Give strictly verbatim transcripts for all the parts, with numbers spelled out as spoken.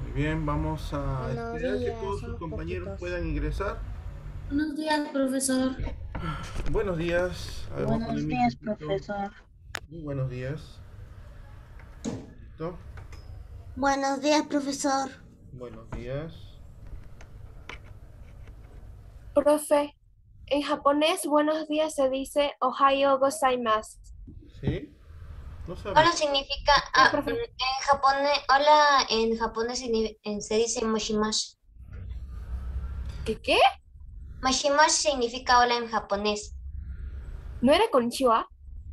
Bien, vamos a Buenos esperar que días, todos sus somos compañeros poquitos. puedan ingresar. Buenos días, profesor. Buenos días. A ver, vamos a poner Buenos mi días, equipito. profesor. Muy buenos días. ¿Listo? Buenos días, profesor. Buenos días. Profe, en japonés buenos días se dice Ohayo gozaimasu. ¿Sí? No sabía. Hola significa, Sí, ah, mm, profe. en japonés, hola en japonés signi- en- se dice moshimasu. ¿Qué qué? Moshimasu significa hola en japonés. ¿No era konnichiwa?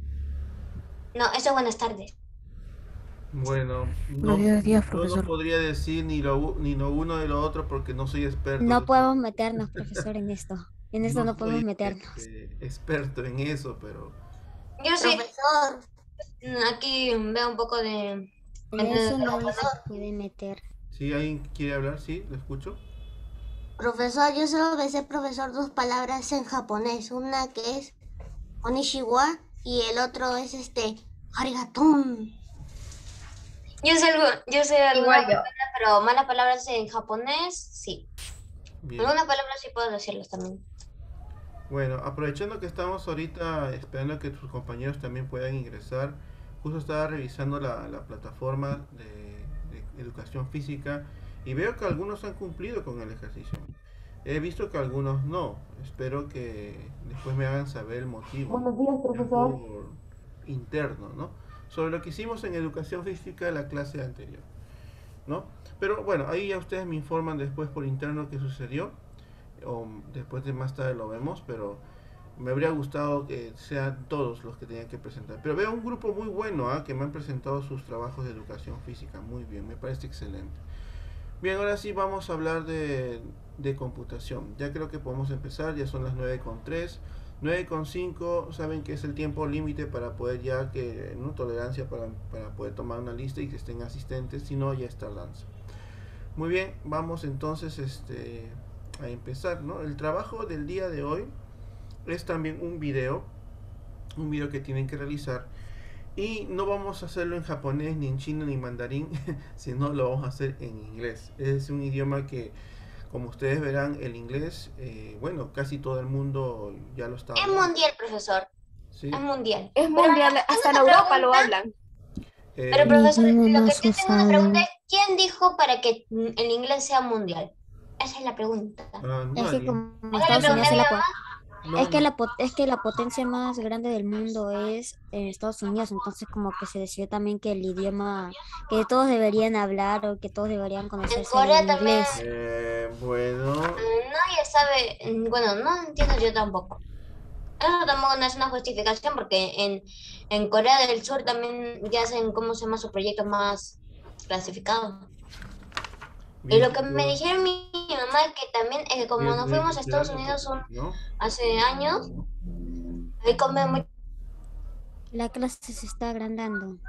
No, eso es buenas tardes. Bueno, no, Buenos días, yo no profesor. podría decir ni lo, u- ni lo uno de lo otro porque no soy experto en No eso. podemos meternos, profesor, en esto. En esto No no podemos soy meternos. este, experto en eso, pero Yo sí, profesor, mm, aquí veo un poco de... En eh, eso nadie se profesor, puede meter. si alguien quiere hablar, sí, lo escucho. profesor, yo solo me sé, profesor, dos palabras en japonés. Una que es Onishiwa y el otro es este Arigaton. Yo sé algo, yo sé alguna Igual yo. palabra, pero malas palabras en japonés, sí. Bien. Algunas palabras sí puedo decirlas también. Bueno, aprovechando que estamos ahorita esperando que tus compañeros también puedan ingresar, justo estaba revisando la, la plataforma de, de educación física y veo que algunos han cumplido con el ejercicio. He visto que algunos no. Espero que después me hagan saber el motivo, Buenos días, ya profesor. por interno, ¿no? Sobre lo que hicimos en educación física en la clase anterior, ¿no? Pero bueno, ahí ya ustedes me informan después por interno qué sucedió o después de más tarde lo vemos, pero me habría gustado que sean todos los que tenían que presentar. Pero veo un grupo muy bueno ¿ah? que me han presentado sus trabajos de educación física. Muy bien, me parece excelente. Bien, ahora sí vamos a hablar de, de computación. Ya creo que podemos empezar, ya son las nueve con tres. nueve con cinco, saben que es el tiempo límite para poder ya que, ¿no? Tolerancia para, para poder tomar una lista y que estén asistentes, si no ya es tardanza. Muy bien, vamos entonces este, a empezar, ¿no? El trabajo del día de hoy es también un video, un video que tienen que realizar y no vamos a hacerlo en japonés, ni en chino, ni en mandarín, sino lo vamos a hacer en inglés. Es un idioma que, como ustedes verán, el inglés, eh, bueno, casi todo el mundo ya lo está Es hablando, mundial, profesor. Es ¿sí? mundial. Es Pero mundial, tengo hasta en una Europa lo pregunta. hablan. Pero Eh, Mi profesor, idioma lo que más yo tengo una pregunta usado. es, ¿quién dijo para que mm, el inglés sea mundial? Esa es la pregunta. ah, Es que nadie. como ¿Esa le Estados pregunté Unidos a es mi la, po- mamá? No, es que no. la, po- es que la potencia más grande del mundo es en Estados Unidos, entonces como que se decidió también que el idioma que todos deberían hablar o que todos deberían En conocer sería el Corea también, inglés. Eh, bueno, mm, nadie sabe, mm, bueno, no entiendo yo tampoco. Eso tampoco no es una justificación porque en, en Corea del Sur también ya hacen, ¿cómo se llama? Su proyecto más clasificado. Y bien lo que me chicos, dijeron mi, mi mamá es que también, es que como bien, nos tienen que fuimos a Estados esperarse Unidos porque un- si no... hace años, ahí comen muy... La clase se está agrandando.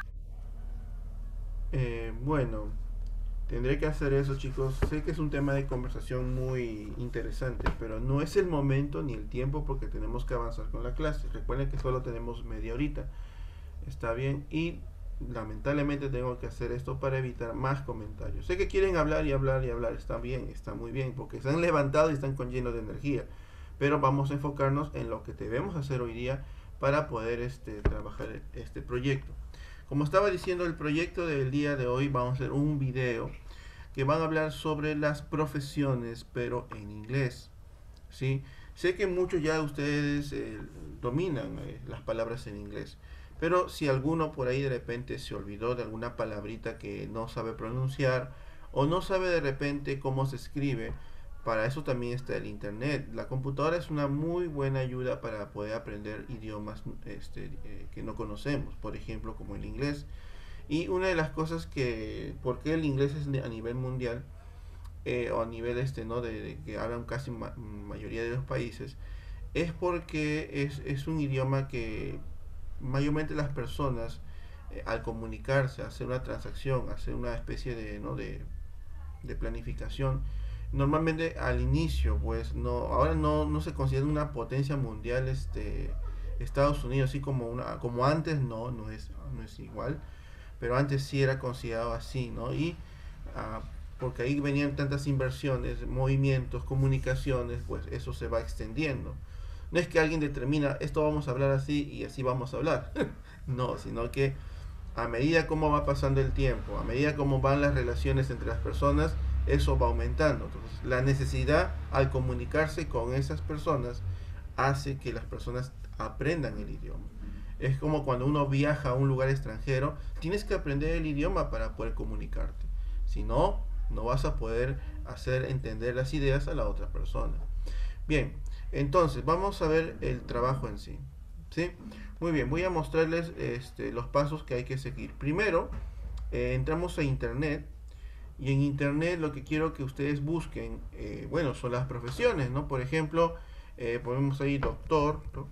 Eh, bueno, tendré que hacer eso, chicos. Sé que es un tema de conversación muy interesante, pero no es el momento ni el tiempo porque tenemos que avanzar con la clase. Recuerden que solo tenemos media horita. Está bien. Y lamentablemente tengo que hacer esto para evitar más comentarios. Sé que quieren hablar y hablar y hablar. Está bien, está muy bien, porque se han levantado y están con lleno de energía. Pero vamos a enfocarnos en lo que debemos hacer hoy día para poder este, trabajar este proyecto. Como estaba diciendo, el proyecto del día de hoy vamos a hacer un video que van a hablar sobre las profesiones, pero en inglés. ¿Sí? Sé que muchos ya ustedes eh, dominan eh, las palabras en inglés, pero si alguno por ahí de repente se olvidó de alguna palabrita que no sabe pronunciar o no sabe de repente cómo se escribe, para eso también está el internet. La computadora es una muy buena ayuda para poder aprender idiomas este, eh, que no conocemos, por ejemplo como el inglés. Y una de las cosas que, ¿por qué el inglés es a nivel mundial? Eh, o a nivel este, ¿no? De, de que hablan casi ma mayoría de los países, es porque es, es un idioma que mayormente las personas eh, al comunicarse, hacer una transacción, hacer una especie de, ¿no? de, de planificación, normalmente al inicio, pues no, ahora no, no se considera una potencia mundial este Estados Unidos, así como una, como antes no, no es, no es igual, pero antes sí era considerado así, ¿no? Y uh, porque ahí venían tantas inversiones, movimientos, comunicaciones, pues eso se va extendiendo. No es que alguien determina, esto vamos a hablar así y así vamos a hablar. No, sino que a medida como va pasando el tiempo, a medida como van las relaciones entre las personas, eso va aumentando. Entonces, la necesidad al comunicarse con esas personas hace que las personas aprendan el idioma. Es como cuando uno viaja a un lugar extranjero, tienes que aprender el idioma para poder comunicarte. Si no, no vas a poder hacer entender las ideas a la otra persona. Bien, entonces vamos a ver el trabajo en sí. ¿Sí? Muy bien, voy a mostrarles este, los pasos que hay que seguir. Primero, eh, entramos a internet. Y en internet lo que quiero que ustedes busquen, eh, bueno, son las profesiones, ¿no? Por ejemplo, eh, ponemos ahí doctor, ¿no?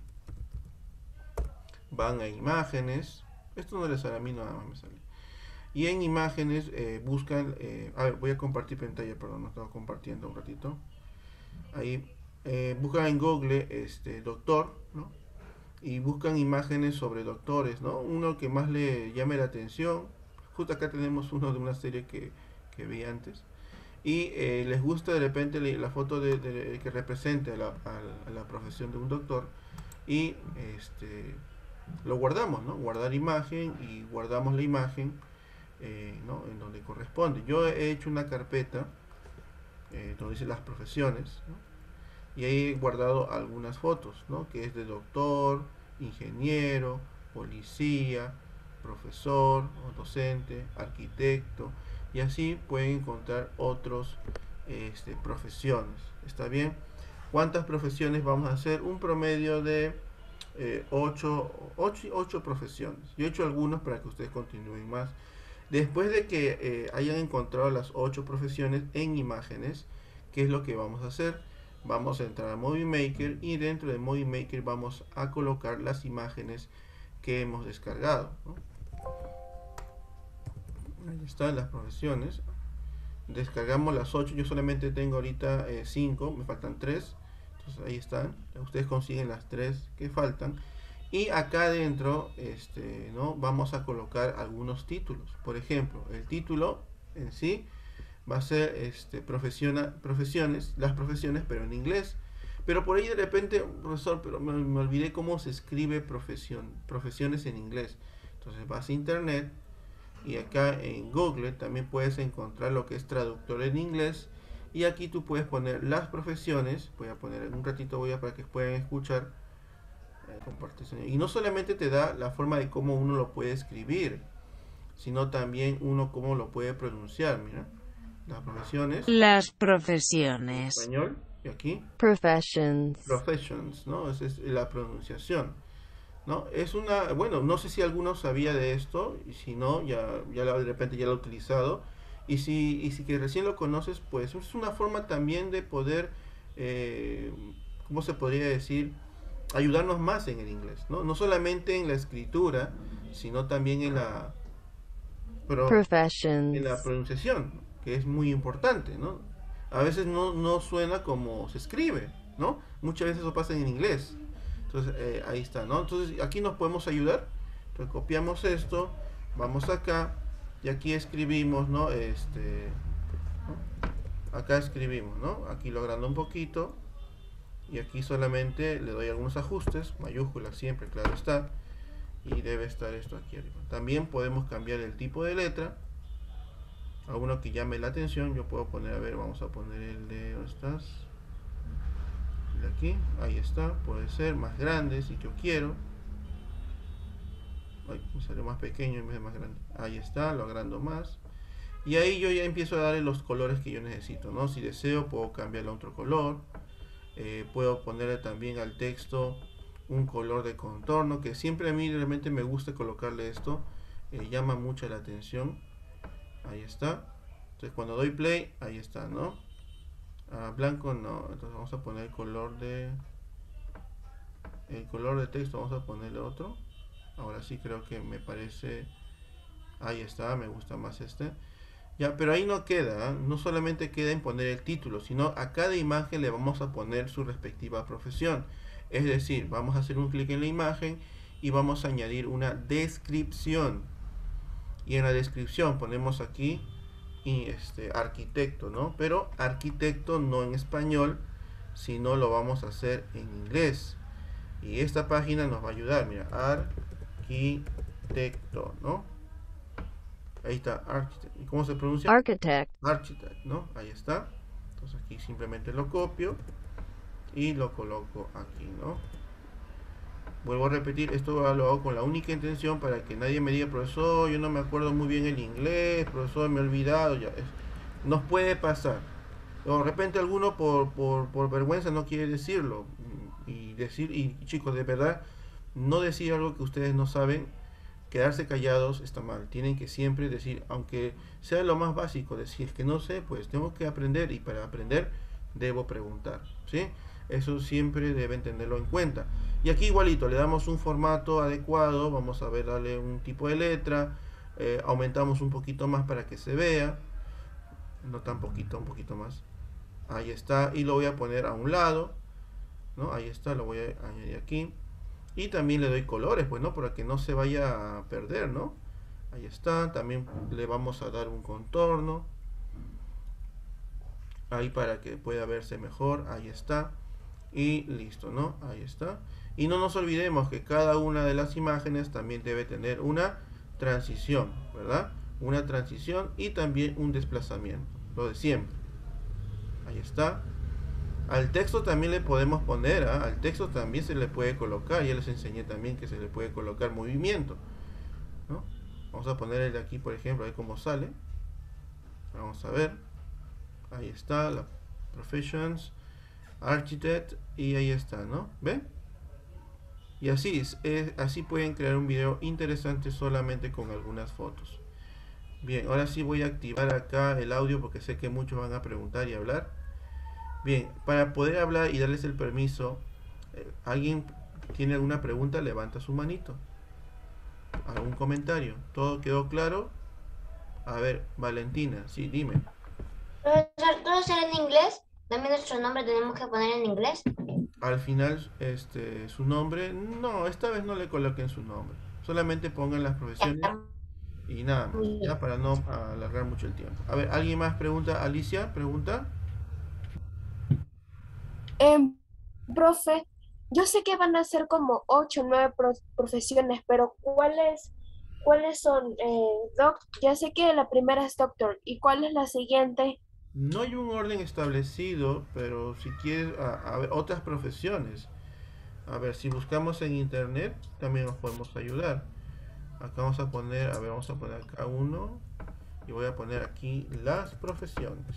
Van a imágenes, esto no les sale a mí, nada más me sale. Y en imágenes eh, buscan, eh, a ver, voy a compartir pantalla, perdón, no estaba compartiendo un ratito. Ahí, eh, buscan en Google, este, doctor, ¿no? Y buscan imágenes sobre doctores, ¿no? Uno que más le llame la atención. Justo acá tenemos uno de una serie que que vi antes, y eh, les gusta de repente la foto de, de, que represente a la, a, a la profesión de un doctor, y este lo guardamos, ¿no? Guardar imagen, y guardamos la imagen eh, ¿no? en donde corresponde. Yo he hecho una carpeta eh, donde dice las profesiones, ¿no? Y ahí he guardado algunas fotos, ¿no? Que es de doctor, ingeniero, policía, profesor o docente, arquitecto, y así pueden encontrar otros este, profesiones. ¿Está bien? ¿Cuántas profesiones vamos a hacer? Un promedio de eh, ocho profesiones. Yo he hecho algunos para que ustedes continúen más. Después de que eh, hayan encontrado las ocho profesiones en imágenes, ¿qué es lo que vamos a hacer? Vamos a entrar a Movie Maker, y dentro de Movie Maker vamos a colocar las imágenes que hemos descargado, ¿no? Ahí están las profesiones. Descargamos las ocho. Yo solamente tengo ahorita cinco, me faltan tres. Entonces ahí están. Ustedes consiguen las tres que faltan. Y acá adentro este, ¿no? vamos a colocar algunos títulos. Por ejemplo, el título en sí va a ser este, profesiona, profesiones, las profesiones, pero en inglés. Pero por ahí de repente, profesor, pero me, me olvidé cómo se escribe profesión, profesiones en inglés. Entonces vas a internet. Y acá en Google también puedes encontrar lo que es traductor en inglés. Y aquí tú puedes poner las profesiones. Voy a poner en un ratito, voy a para que puedan escuchar. Eh, y no solamente te da la forma de cómo uno lo puede escribir, sino también uno cómo lo puede pronunciar. Mira, las profesiones. Las profesiones. En español. Y aquí. Professions. Professions, ¿no? Esa es la pronunciación. ¿No? Es una, bueno, no sé si alguno sabía de esto, y si no, ya, ya de repente ya lo ha utilizado, y si, y si que recién lo conoces, pues es una forma también de poder, eh, ¿cómo se podría decir? Ayudarnos más en el inglés, ¿no? No solamente en la escritura, sino también en la, pro, en la pronunciación, que es muy importante, ¿no? A veces no, no suena como se escribe, ¿no? Muchas veces eso pasa en inglés. Entonces eh, ahí está, ¿no? Entonces aquí nos podemos ayudar. Entonces copiamos esto, vamos acá y aquí escribimos, ¿no? Este, ¿no? Acá escribimos, ¿no? Aquí lo agrando un poquito y aquí solamente le doy algunos ajustes, mayúsculas siempre, claro está, y debe estar esto aquí arriba. También podemos cambiar el tipo de letra a uno que llame la atención. Yo puedo poner, a ver, vamos a poner el de, ¿dónde estás? De aquí, ahí está, puede ser más grande si yo quiero. Ay, me salió más pequeño en vez de más grande. Ahí está, lo agrando más. Y ahí yo ya empiezo a darle los colores que yo necesito, ¿no? Si deseo puedo cambiarle a otro color. Eh, puedo ponerle también al texto un color de contorno, que siempre a mí realmente me gusta colocarle esto. Eh, llama mucho la atención. Ahí está. Entonces cuando doy play, ahí está, ¿no? Ah, blanco no, entonces vamos a poner el color de el color de texto, vamos a ponerle otro. Ahora sí creo que me parece, ahí está, me gusta más este. Ya, pero ahí no queda, ¿eh? No solamente queda en poner el título, sino a cada imagen le vamos a poner su respectiva profesión. Es decir, vamos a hacer un clic en la imagen y vamos a añadir una descripción. Y en la descripción ponemos aquí y este arquitecto, ¿no? Pero arquitecto no en español, sino lo vamos a hacer en inglés. Y esta página nos va a ayudar, mira, arquitecto, ¿no? Ahí está, architect. ¿Y cómo se pronuncia? Architect. Architect, ¿no? Ahí está. Entonces aquí simplemente lo copio y lo coloco aquí, ¿no? Vuelvo a repetir, esto lo hago con la única intención para que nadie me diga, profesor, yo no me acuerdo muy bien el inglés, profesor, me he olvidado, ya. Es, nos puede pasar. O de repente alguno por, por, por vergüenza no quiere decirlo. Y decir, y chicos, de verdad, no decir algo que ustedes no saben, quedarse callados está mal. Tienen que siempre decir, aunque sea lo más básico, decir que no sé, pues tengo que aprender, y para aprender debo preguntar, ¿sí? Eso siempre deben tenerlo en cuenta. Y aquí igualito, le damos un formato adecuado, vamos a ver, darle un tipo de letra, eh, aumentamos un poquito más para que se vea, no tan poquito, un poquito más. Ahí está, y lo voy a poner a un lado, ¿no? Ahí está, lo voy a añadir aquí. Y también le doy colores, pues, ¿no? Para que no se vaya a perder, ¿no? Ahí está, también le vamos a dar un contorno. Ahí para que pueda verse mejor, ahí está. Y listo, ¿no? Ahí está. Y no nos olvidemos que cada una de las imágenes también debe tener una transición, ¿verdad? Una transición y también un desplazamiento, lo de siempre. Ahí está. Al texto también le podemos poner, ¿eh? Al texto también se le puede colocar, ya les enseñé también que se le puede colocar movimiento, ¿no? Vamos a poner el de aquí, por ejemplo, ahí como sale. Vamos a ver. Ahí está, la professions, architect, y ahí está, ¿no? ¿Ven? Y así, es, es, así pueden crear un video interesante solamente con algunas fotos. Bien, ahora sí voy a activar acá el audio porque sé que muchos van a preguntar y hablar. Bien, para poder hablar y darles el permiso, eh, ¿alguien tiene alguna pregunta? Levanta su manito. ¿Algún comentario? ¿Todo quedó claro? A ver, Valentina, sí, dime. Profesor, ¿todo será en inglés? ¿También nuestro nombre tenemos que poner en inglés? Al final, este, su nombre, no, esta vez no le coloquen su nombre. Solamente pongan las profesiones y nada más, ya, para no alargar mucho el tiempo. A ver, ¿alguien más pregunta? Alicia, ¿pregunta? Eh, profe, yo sé que van a ser como ocho o nueve pro profesiones, pero ¿cuáles, cuáles son? Eh, doc, ya sé que la primera es doctor, ¿y cuál es la siguiente? No hay un orden establecido, pero si quieres, a, a ver, otras profesiones. A ver, si buscamos en internet, también nos podemos ayudar. Acá vamos a poner, a ver, vamos a poner acá uno. Y voy a poner aquí las profesiones.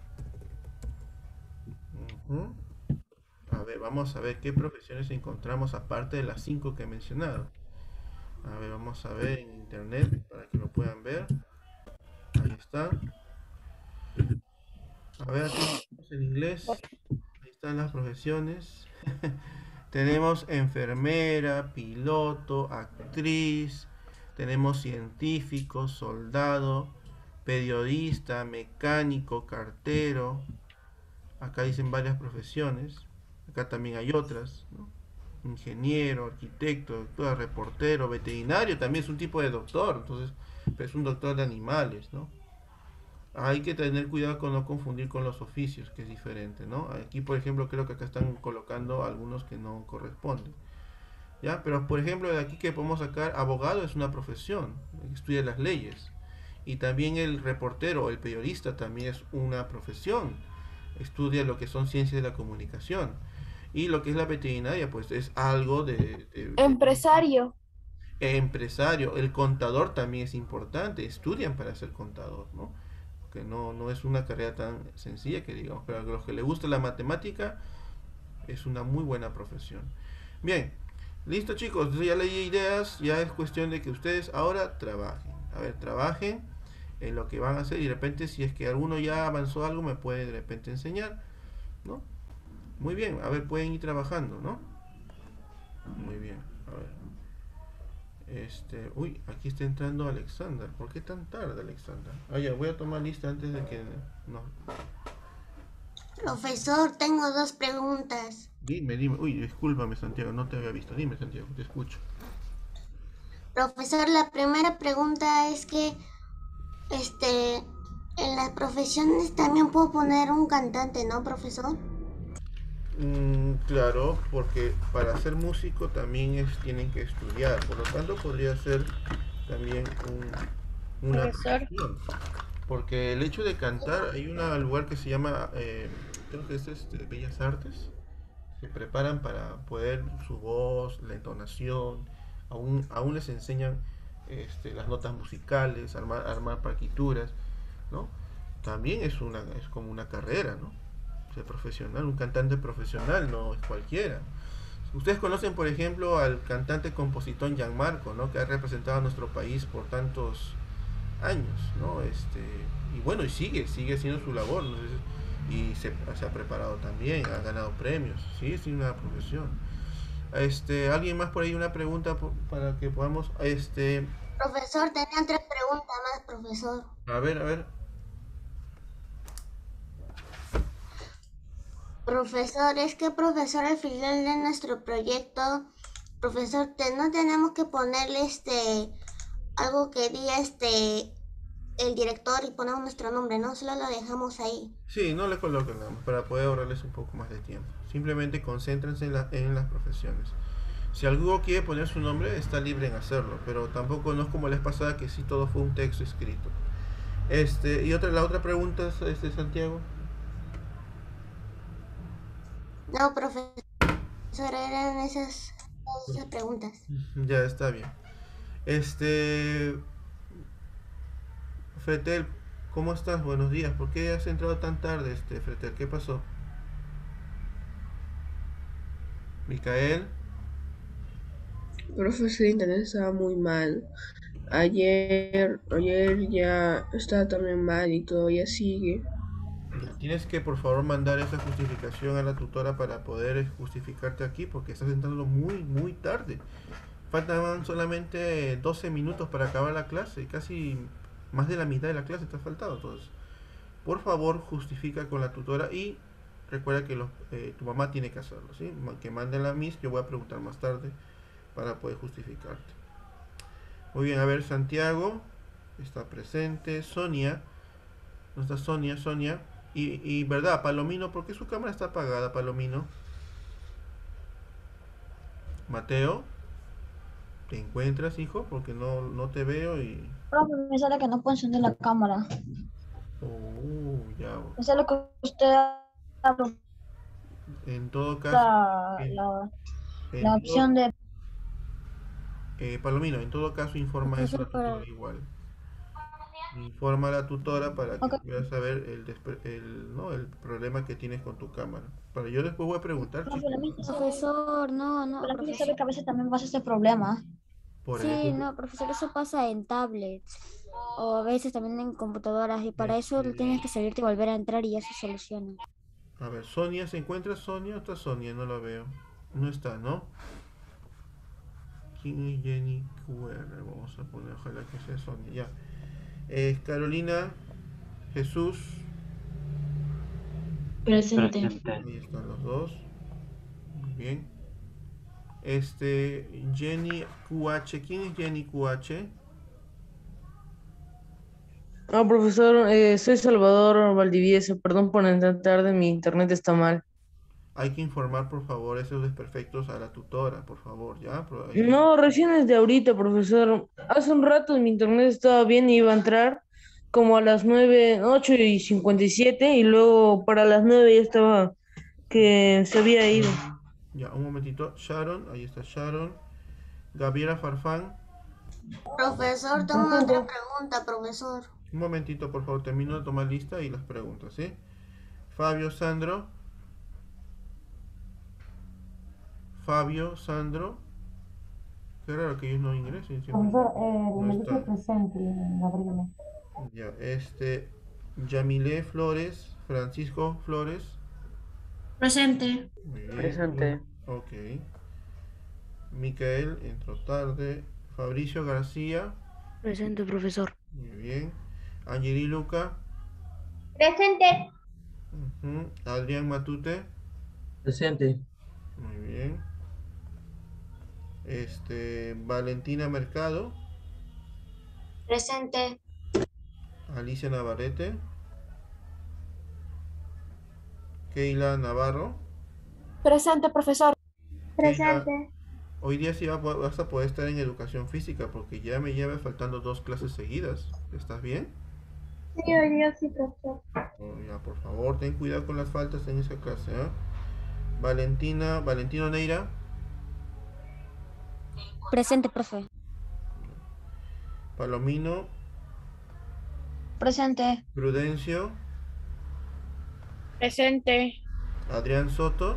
Uh-huh. A ver, vamos a ver qué profesiones encontramos aparte de las cinco que he mencionado. A ver, vamos a ver en internet para que lo puedan ver. Ahí está. A ver, aquí en inglés. Ahí están las profesiones. Tenemos enfermera, piloto, actriz. Tenemos científico, soldado, periodista, mecánico, cartero. Acá dicen varias profesiones. Acá también hay otras, ¿no? Ingeniero, arquitecto, doctor, reportero, veterinario, también es un tipo de doctor, entonces, pero es un doctor de animales, ¿no? Hay que tener cuidado con no confundir con los oficios, que es diferente, ¿no? Aquí, por ejemplo, creo que acá están colocando algunos que no corresponden, ¿ya? Pero, por ejemplo, de aquí que podemos sacar, abogado es una profesión, estudia las leyes. Y también el reportero o el periodista también es una profesión, estudia lo que son ciencias de la comunicación. Y lo que es la veterinaria, pues es algo de... de, de Empresario. empresario. El contador también es importante, estudian para ser contador, ¿no? Que no, no es una carrera tan sencilla que digamos, pero a los que les gusta la matemática es una muy buena profesión. Bien, listo chicos, entonces ya leí ideas, ya es cuestión de que ustedes ahora trabajen. A ver, trabajen en lo que van a hacer y de repente si es que alguno ya avanzó algo me puede de repente enseñar, ¿no? Muy bien, a ver, pueden ir trabajando, ¿no? Muy bien, a ver. Este, uy, aquí está entrando Alexander. ¿Por qué tan tarde, Alexander? Ah, ya, voy a tomar lista antes de que... No. Profesor, tengo dos preguntas. Dime, dime. Uy, discúlpame, Santiago, no te había visto. Dime, Santiago, te escucho. Profesor, la primera pregunta es que, este, En las profesiones también puedo poner un cantante, ¿no, profesor? Mm, claro, porque para ser músico también es, tienen que estudiar, por lo tanto podría ser también un- una Profesor, profesión. Porque el hecho de cantar, hay un lugar que se llama, eh, creo que es este, Bellas Artes, se preparan para poder su voz, la entonación, aún, aún les enseñan este, las notas musicales, armar, armar partituras, ¿no? También es una es como una carrera, ¿no? Ser profesional, un cantante profesional no es cualquiera. Ustedes conocen, por ejemplo, al cantante compositor Gianmarco, ¿no? Que ha representado a nuestro país por tantos años, ¿no? Este, y bueno, y sigue, sigue haciendo su labor, ¿no? Y se, se ha preparado también, ha ganado premios, sí, es una profesión. Este, alguien más por ahí una pregunta por- para que podamos, este, Profesor, tenía tres preguntas más, profesor. a ver, a ver, Profesor, es que profesor, al final de nuestro proyecto, profesor, te- no tenemos que ponerle este algo que diga este el director y ponemos nuestro nombre, ¿no? Solo lo dejamos ahí. sí, no le coloquen nada más para poder ahorrarles un poco más de tiempo. Simplemente concéntrense en, la- en las profesiones. Si alguno quiere poner su nombre, está libre en hacerlo, pero tampoco no es como les pasaba que sí todo fue un texto escrito. Este, y otra, la otra pregunta es este, Santiago. No, profesor, eran esas, esas preguntas. Ya está bien. Este, Fretel, ¿cómo estás? Buenos días. ¿Por qué has entrado tan tarde, este, Fretel? ¿Qué pasó? Micael, Profesor, el internet estaba muy mal. Ayer, ayer ya estaba también mal y todavía sigue. tienes que por favor mandar esa justificación a la tutora para poder eh, justificarte aquí porque estás entrando muy, muy tarde. Faltaban solamente doce minutos para acabar la clase, casi más de la mitad de la clase te ha faltado. Entonces, por favor, justifica con la tutora y recuerda que los, eh, tu mamá tiene que hacerlo, ¿sí? Que mande la Miss, yo voy a preguntar más tarde para poder justificarte. Muy bien, a ver, Santiago está presente, Sonia, ¿no está Sonia? Sonia, y, y verdad, Palomino, ¿por qué su cámara está apagada, Palomino? Mateo, ¿te encuentras, hijo? Porque no, no te veo y... Profe, me sale que no puedo encender la cámara. Oh, ya. Me sale que usted abre En todo caso, la, en, la, en la todo, opción de... eh, Palomino, en todo caso informa eso a Profesor, la tutora para... igual. Informa a la tutora para que Ok, pueda saber el, despe- el, ¿no? el problema que tienes con tu cámara. Para yo después voy a preguntar, profe, chicos. la mía sabe, Profesor, no, no, la mía profesor. sabe que a veces también pasa este problema. Por Sí, eso, no, profesor, eso pasa en tablets o a veces también en computadoras y para eso tienes este, que salirte y volver a entrar y ya se soluciona. a ver, Sonia, ¿se encuentra Sonia? ¿O está Sonia? No la veo. No está, ¿no? ¿Quién es Jenny Q R? Vamos a poner, ojalá que sea Sonia. Ya. Es Carolina, Jesús. Presente. Ahí están los dos. Muy bien. Este, Jenny Q H. ¿Quién es Jenny Q H? Ah, profesor, eh, soy Salvador Valdivieso. Perdón por entrar tarde, mi internet está mal. Hay que informar, por favor, esos desperfectos a la tutora, por favor, ¿ya? Pero hay que- No, recién es de ahorita, profesor. Hace un rato mi internet estaba bien y iba a entrar como a las nueve, ocho y cincuenta y siete y luego para las nueve ya estaba que se había ido. Ya, un momentito. Sharon, ahí está Sharon. Gabriela Farfán. Profesor, tengo otra pregunta, profesor. Un momentito, por favor, termino de tomar lista y las preguntas, ¿sí? Fabio Sandro. Fabio Sandro. Qué raro que ellos no ingresen. siempre- Profesor, eh, No me dice está. presente, Gabriela. Ya, este. Yamile Flores. Francisco Flores. Presente. Muy bien. Presente. Ok. Micael entró tarde. Fabricio García. Presente, profesor. Muy bien. Angeli Luca. Presente. Ujú. Adrián Matute. Presente. Muy bien. Este. Valentina Mercado. Presente. Alicia Navarrete. Keila Navarro. Presente, profesor. Keila, hoy día sí va- vas a poder estar en educación física porque ya me lleva faltando dos clases seguidas. ¿Estás bien? Sí, hoy día sí, profesor. Oh, ya, por favor, ten cuidado con las faltas en esa clase, ¿eh? Valentina, Valentino Neira. Presente, profe. Palomino. Presente. Prudencio. Presente. Adrián Soto.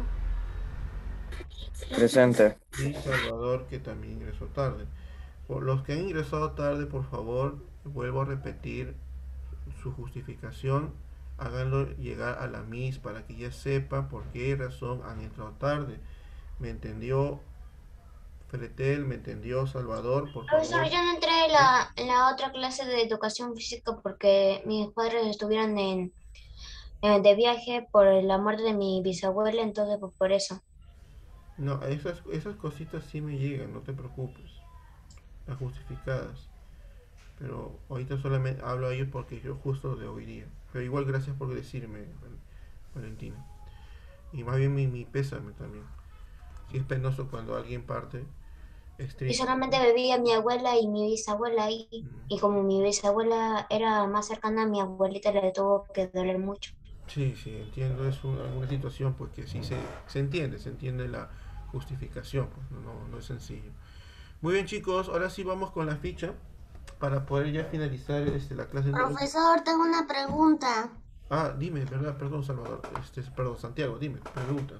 Presente. Y Salvador, que también ingresó tarde. Por los que han ingresado tarde, por favor, vuelvo a repetir su justificación. Háganlo llegar a la Miss para que ella sepa por qué razón han entrado tarde. ¿Me entendió Fretel? ¿Me entendió Salvador? Por Profesor, favor. yo no entré en la, en la otra clase de educación física porque mis padres estuvieron en, eh, de viaje por la muerte de mi bisabuela, entonces pues, por eso. No, esas, esas cositas sí me llegan, no te preocupes. Las justificadas. Pero ahorita solamente hablo a ellos porque yo justo de hoy día. Pero igual gracias por decirme, Val- Valentina. Y más bien mi, mi pésame también. Sí es penoso cuando alguien parte. Es Y triste. solamente bebía mi abuela y mi bisabuela y, Mm. y como mi bisabuela era más cercana a mi abuelita, le tuvo que doler mucho. Sí, sí, entiendo. Es una, una situación pues que sí se, se entiende, se entiende la justificación. Pues, no, no, no es sencillo. Muy bien, chicos, ahora sí vamos con la ficha para poder ya finalizar este, la clase. Profesor, tengo una pregunta. Ah, dime, verdad, perdón, Salvador. Este, perdón, Santiago, dime, pregunta.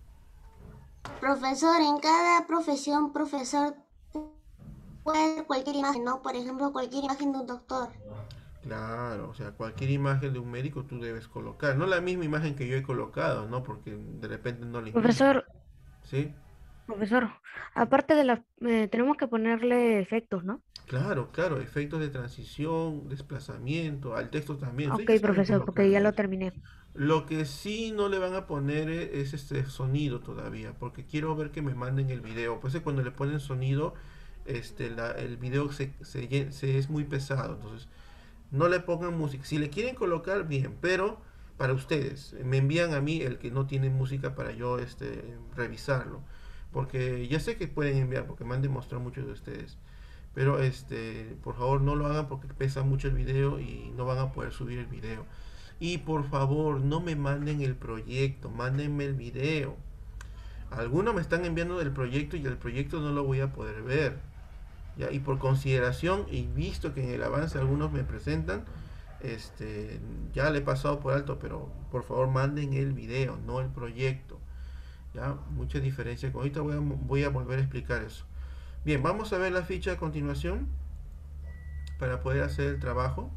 Profesor, en cada profesión, profesor, puede ser cualquier imagen, ¿no? Por ejemplo, cualquier imagen de un doctor. Claro, o sea, cualquier imagen de un médico tú debes colocar. No la misma imagen que yo he colocado, ¿no? Porque de repente no le Profesor, ¿Sí? profesor, aparte de la, eh, tenemos que ponerle efectos, ¿no? Claro, claro, efectos de transición, desplazamiento, al texto también. Ok, Ustedes ya saben profesor, porque colocar ya lo eso. terminé. Lo que sí no le van a poner e- es este sonido todavía, porque quiero ver que me manden el video. Pues es cuando le ponen sonido, este, la, el video se, se, lle- se es muy pesado. Entonces, no le pongan música. Si le quieren colocar, bien, pero para ustedes, me envían a mí el que no tiene música para yo este, revisarlo. Porque ya sé que pueden enviar, porque me han demostrado muchos de ustedes. Pero este, por favor no lo hagan porque pesa mucho el video y no van a poder subir el video. Y por favor no me manden el proyecto, mándenme el video. Algunos me están enviando el proyecto y el proyecto no lo voy a poder ver. ¿Ya? Y por consideración y visto que en el avance algunos me presentan, este, ya le he pasado por alto, pero por favor manden el video, no el proyecto. ¿Ya? Mucha diferencia. Ahorita voy a, voy a volver a explicar eso. Bien, vamos a ver la ficha a continuación para poder hacer el trabajo.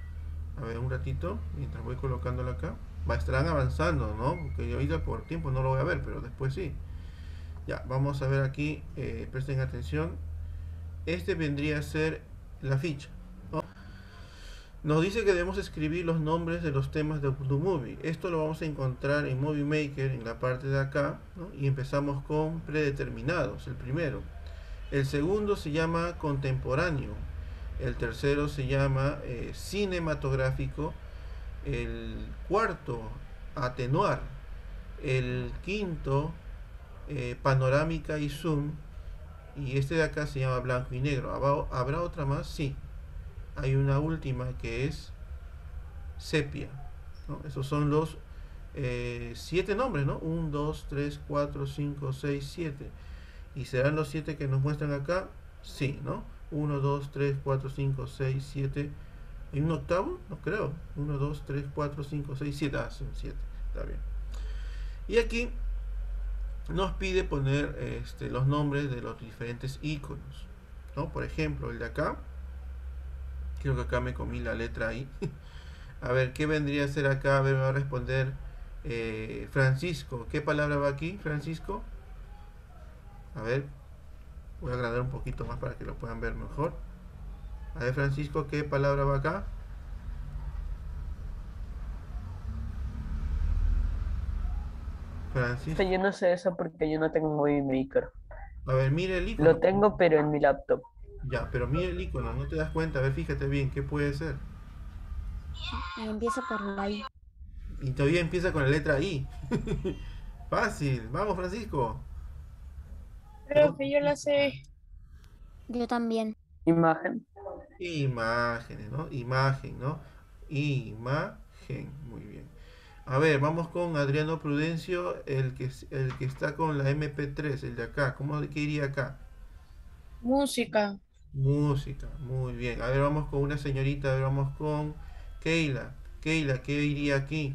A ver, un ratito, mientras voy colocándola acá. Va, estarán avanzando, ¿no? Porque ahorita por tiempo no lo voy a ver, pero después sí. Ya, vamos a ver aquí, eh, presten atención. Este vendría a ser la ficha, ¿no? Nos dice que debemos escribir los nombres de los temas de Movie. Esto lo vamos a encontrar en Movie Maker, en la parte de acá, ¿no? Y empezamos con predeterminados, el primero. El segundo se llama contemporáneo. El tercero se llama eh, cinematográfico. El cuarto, atenuar. El quinto, eh, panorámica y zoom. Y este de acá se llama blanco y negro. ¿Habrá, ¿habrá otra más? Sí. Hay una última que es sepia, ¿no? Esos son los eh, siete nombres, ¿no? uno, dos, tres, cuatro, cinco, seis, siete. ¿Y serán los siete que nos muestran acá? Sí, ¿no? uno, dos, tres, cuatro, cinco, seis, siete. ¿Hay un octavo? No creo. uno, dos, tres, cuatro, cinco, seis, siete. Ah, son siete. Está bien. Y aquí nos pide poner este, los nombres de los diferentes iconos, ¿no? Por ejemplo, el de acá. Creo que acá me comí la letra ahí. A ver, ¿qué vendría a ser acá? A ver, me va a responder eh, Francisco. ¿Qué palabra va aquí, Francisco? A ver, voy a agrandar un poquito más para que lo puedan ver mejor. A ver, Francisco, ¿qué palabra va acá? Francisco. Yo no sé eso porque yo no tengo Movie Maker. A ver, mire el icono. Lo tengo, pero en mi laptop. Ya, pero mire el icono, no te das cuenta. A ver, fíjate bien, ¿qué puede ser? Y empieza por la I. Y todavía empieza con la letra I. Fácil. Vamos, Francisco. Profe, yo la sé. Yo también. Imagen. Imágenes, ¿no? Imagen, ¿no? Imagen. Muy bien. A ver, vamos con Adriano Prudencio, el que, el que está con la M P tres, el de acá. ¿Cómo qué iría acá? Música. Música, muy bien. A ver, vamos con una señorita, a ver, vamos con Keila. Keila, ¿qué iría aquí?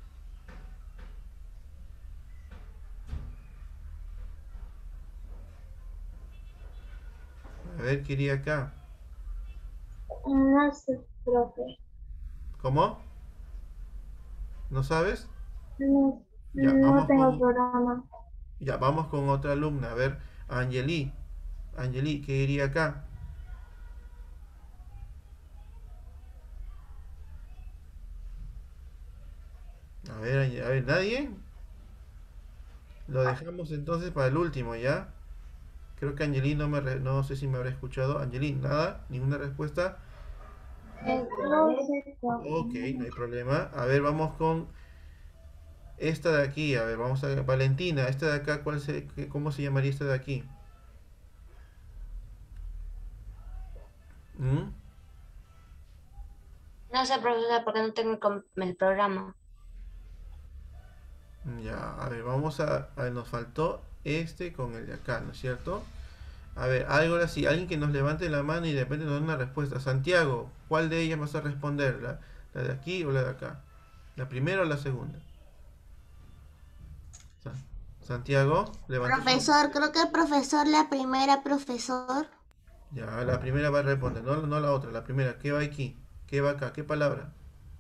A ver, ¿qué iría acá? No sé, profe. ¿Cómo? ¿No sabes? No, Ya, no vamos tengo con, programa. ya, vamos con otra alumna. A ver, Angeli. Angeli, ¿qué iría acá? A ver, Ange- a ver, ¿nadie? Lo dejamos entonces para el último, ¿ya? Creo que Angeli no me re- no sé si me habrá escuchado. Angeli, nada, ninguna respuesta. No sé, profe. Ok, no hay problema. A ver, vamos con esta de aquí. A ver, vamos a ver. Valentina, esta de acá, ¿cuál se, qué- ¿cómo se llamaría esta de aquí? ¿Mm? No sé, profesor, porque no tengo el, com- el programa. Ya, a ver, vamos a, a ver, nos faltó este con el de acá, ¿no es cierto? A ver, algo así, alguien que nos levante la mano y de repente nos dé una respuesta. Santiago, ¿cuál de ellas vas a responder? ¿La, la de aquí o la de acá? ¿La primera o la segunda? Sa- Santiago, levanta su- Profesor, creo que profesor, la primera, profesor. Ya, la primera va a responder, no, no la otra, la primera. ¿Qué va aquí? ¿Qué va acá? ¿Qué palabra?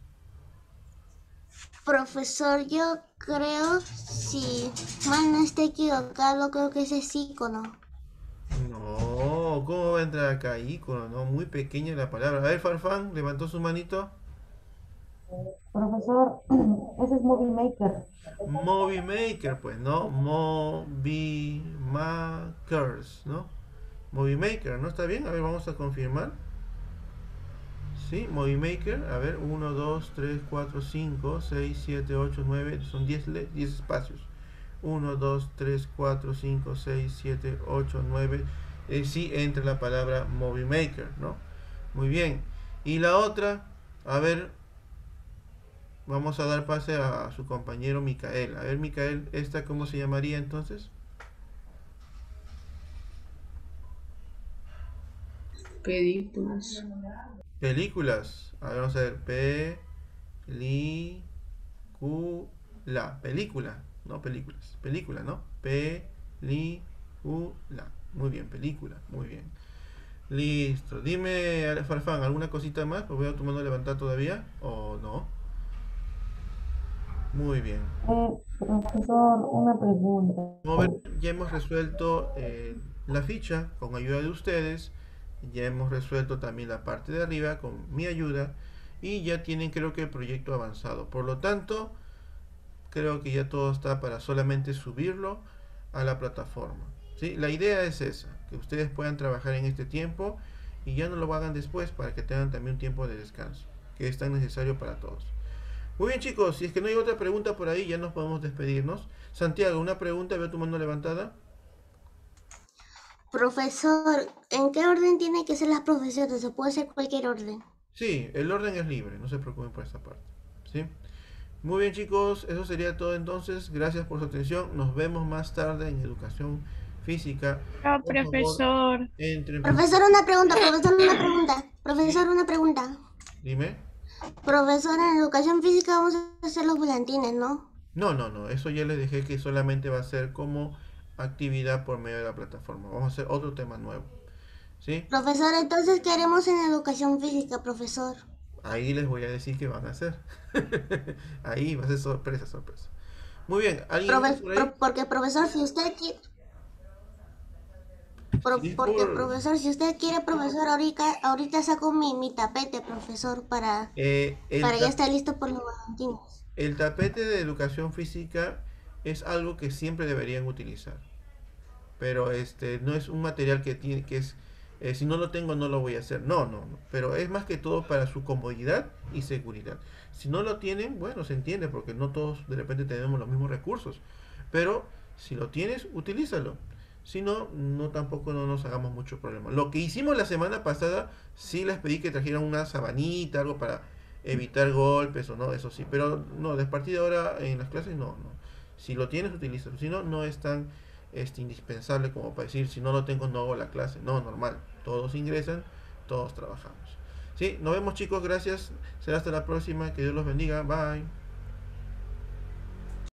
Profesor, yo creo, si mal no esté equivocado, creo que ese es ícono. No, ¿cómo va a entrar acá? Ícono, ¿no? Muy pequeña la palabra. A ver, Farfán, levantó su manito. Profesor, ese es Movie Maker. Movie Maker, pues, ¿no? Movie Makers, ¿no? Movie Maker, ¿no? ¿Está bien? A ver, vamos a confirmar. Sí, Movie Maker. A ver, uno, dos, tres, cuatro, cinco, seis, siete, ocho, nueve. Son diez espacios. uno, dos, tres, cuatro, cinco, seis, siete, ocho, nueve. Eh, sí entra la palabra Movie Maker, ¿no? Muy bien. Y la otra, a ver, vamos a dar pase a su compañero Micael. A ver, Micael, ¿esta cómo se llamaría entonces? Películas. Películas. A ver, vamos a ver. Película. Película. No películas. Película, ¿no? Película. Muy bien, película. Muy bien. Listo. Dime, Ale Farfán, ¿alguna cosita más? Pues veo tu mano levantada todavía. ¿O no? Muy bien. Eh, profesor, una pregunta. Como ven, ya hemos resuelto eh, la ficha con ayuda de ustedes. Ya hemos resuelto también la parte de arriba con mi ayuda. Y ya tienen, creo que, el proyecto avanzado. Por lo tanto, creo que ya todo está para solamente subirlo a la plataforma. ¿Sí? La idea es esa, que ustedes puedan trabajar en este tiempo y ya no lo hagan después para que tengan también un tiempo de descanso, que es tan necesario para todos. Muy bien, chicos, si es que no hay otra pregunta por ahí, ya nos podemos despedirnos. Santiago, una pregunta, veo tu mano levantada. Profesor, ¿en qué orden tienen que ser las profesiones? ¿Se puede ser cualquier orden? Sí, el orden es libre, no se preocupen por esta parte. ¿Sí? Muy bien, chicos, eso sería todo entonces. Gracias por su atención. Nos vemos más tarde en educación física. No, Por favor, profesor. entren. Profesor, una pregunta, profesor, una pregunta. Profesor, una pregunta. Dime. Profesor, en educación física vamos a hacer los volantines, ¿no? No, no, no. Eso ya les dejé que solamente va a ser como actividad por medio de la plataforma. Vamos a hacer otro tema nuevo. ¿Sí? Profesor, entonces, ¿qué haremos en educación física, profesor? Ahí les voy a decir qué van a hacer. Ahí va a ser sorpresa, sorpresa. Muy bien. ¿Alguien Profe- más por ahí? pro- porque, profesor, si usted quiere... Pro- Sí, porque, por- profesor, si usted quiere, profesor, ahorita, ahorita saco mi, mi tapete, profesor, para, Eh, el para ya tap- estar listo por los volantines. El tapete de educación física es algo que siempre deberían utilizar. Pero este no es un material que tiene que es eh, si no lo tengo no lo voy a hacer. No, no, no. Pero es más que todo para su comodidad y seguridad. Si no lo tienen, bueno, se entiende porque no todos de repente tenemos los mismos recursos. Pero si lo tienes, utilízalo. Si no, no tampoco no nos hagamos mucho problema. Lo que hicimos la semana pasada, sí les pedí que trajeran una sabanita, algo para evitar golpes o no, eso sí. Pero no, de partir de ahora en las clases no, no. Si lo tienes, utilízalo. Si no, no es tan este, indispensable como para decir, si no lo tengo, no hago la clase. No, normal. Todos ingresan, todos trabajamos. Sí, nos vemos chicos, gracias. Será hasta la próxima. Que Dios los bendiga. Bye.